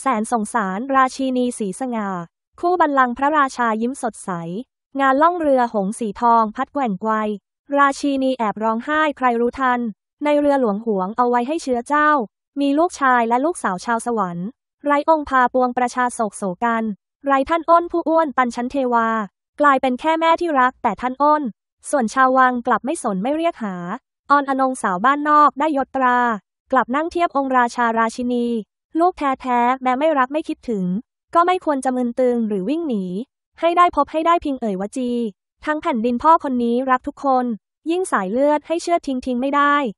แสนสงสารราชินีสีสง่าคู่บัลลังก์พระราชายิ้มสดใสงานล่องเรือหงส์สีทองพัดแกว่งไกวราชินีแอบร้องไห้ใครรู้ทันในเรือหลวงหวงเอาไว้ให้เชื้อเจ้ามีลูกชายและลูกสาวชาวสวรรค์ไร้องค์พาปวงประชาโศกโศกันไร้ท่านอ้นผู้อ้วนปันชั้นเทวากลายเป็นแค่แม่ที่รักแต่ท่านอ้นส่วนชาววังกลับไม่สนไม่เรียกหาออนอนงสาวบ้านนอกได้ยศตรากลับนั่งเทียบองค์ราชาราชินีลูกแท้ๆแม้ไม่รักไม่คิดถึงก็ไม่ควรจะมึนตึงหรือวิ่งหนีให้ได้พบให้ได้พิงเอ่ยวจีทั้งแผ่นดินพ่อคนนี้รักทุกคนยิ่งสายเลือดให้เชื่อทิ้งไม่ได้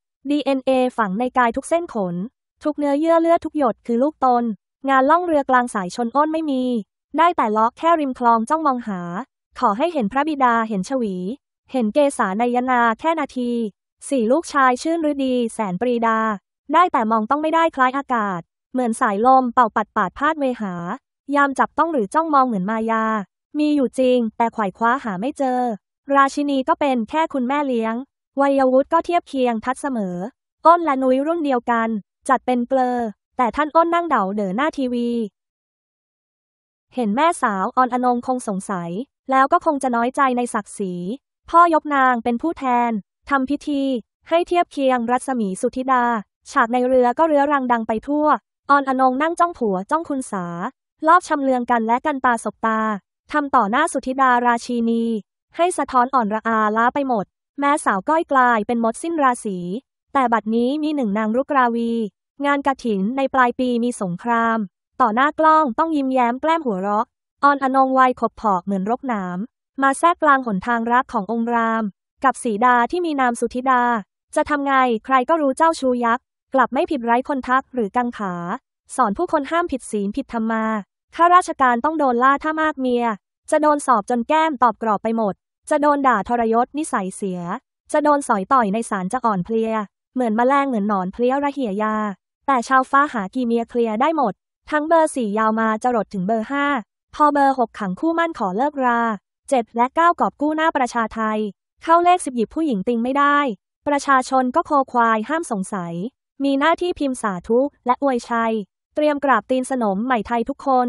DNA ฝังในกายทุกเส้นขนทุกเนื้อเยื่อเลือดทุกหยดคือลูกตนงานล่องเรือกลางสายชนอ้นไม่มีได้แต่เลาะแค่ริมคลองจ้องมองหาขอให้เห็นพระบิดาเห็นชวีเห็นเกษาในยนาแค่นาทีสี่ลูกชายชื่นฤดีแสนปรีดาได้แต่มองต้องไม่ได้คล้ายอากาศเหมือนสายลมเป่าปัดปาดพาดเวหายามจับต้องหรือจ้องมองเหมือนมายามีอยู่จริงแต่ไขว่คว้าหาไม่เจอราชินีก็เป็นแค่คุณแม่เลี้ยงวัยวุฒิก็เทียบเคียงทัดเสมออ้นและนุ้ยรุ่นเดียวกันจัดเป็นเกลอแต่ท่านอ้นนั่งเดาเด๋อหน้าทีวีเห็นแม่สาวออนอนงคงสงสัยแล้วก็คงจะน้อยใจในศักดิ์ศรีพ่อยกนางเป็นผู้แทนทำพิธีให้เทียบเคียงรัศมีสุธิดาฉากในเรือก็เรื้อรังดังไปทั่วออนอนงนั่งจ้องผัวจ้องคุณสาลอบชำเลืองกันและกันตาสบตาทำต่อหน้าสุธิดาราชินีให้สะท้อนอ่อนระอาล้าไปหมดแม้สาวก้อยกลายเป็นมดสิ้นราศีแต่บัดนี้มีหนึ่งนางรุกราวีงานกฐินในปลายปีมีสงครามต่อหน้ากล้องต้องยิ้มแย้มแกล้มหัวเราะออนอนงวัยขบเพาะเหมือนรกหนามมาแทรกกลางหนทางรักขององค์รามกับสีดาที่มีนามสุธิดาจะทำไงใครก็รู้เจ้าชูยักษ์กลับไม่ผิดไร้คนทักหรือกังขาสอนผู้คนห้ามผิดศีลผิดธรรมาข้าราชการต้องโดนล่าถ้ามากเมียจะโดนสอบจนแก้มตอบกรอบไปหมดจะโดนด่าทรยศนิสัยเสียจะโดนสอยต่อยในศาลจะอ่อนเพลียเหมือนแมลงเหมือนหนอนเพลี้ยระเหี่ยยาแต่ชาวฟ้าหากี่เมียเคลียร์ได้หมดทั้งเบอร์4ยาวมาจรดถึงเบอร์5พอเบอร์6ขังคู่มั่นขอเลิกรา7และ9กอบกู้หน้าประชาไทยเข้าเลข10หยิบผู้หญิงติงไม่ได้ประชาชนก็โคควายห้ามสงสัยมีหน้าที่พิมพ์สาธุและอวยชัยเตรียมกราบตีนสนมใหม่ไทยทุกคน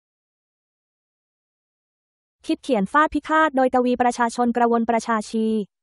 คิดเขียนฟาดพิฆาตโดยกวีประชาชนกระวนประชาชี